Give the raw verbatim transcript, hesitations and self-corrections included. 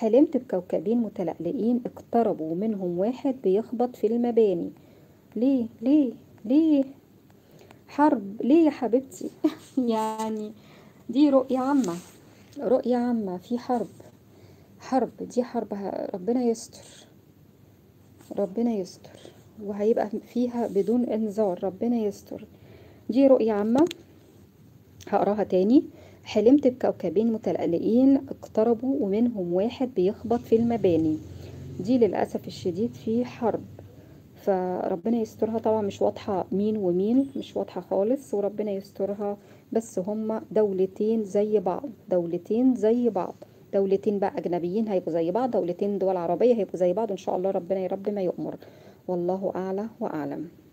حلمت بكوكبين متلألئين اقتربوا منهم واحد بيخبط في المباني. ليه ليه ليه؟ حرب ليه يا حبيبتي؟ يعني دي رؤية عامة، رؤية عامة في حرب. حرب دي حرب، ه- ربنا يستر، ربنا يستر، وهيبقى فيها بدون انذار، ربنا يستر. دي رؤية عامة. هقراها تاني. حلمت بكوكبين متلألئين اقتربوا ومنهم واحد بيخبط في المباني. دي للأسف الشديد في حرب، فربنا يسترها. طبعا مش واضحة مين ومين، مش واضحة خالص، وربنا يسترها. بس هما دولتين زي بعض، دولتين زي بعض، دولتين بقى أجنبيين هيبقوا زي بعض، دولتين دول عربية هيبقوا زي بعض إن شاء الله. ربنا يا رب ما يؤمر. والله أعلى وأعلم.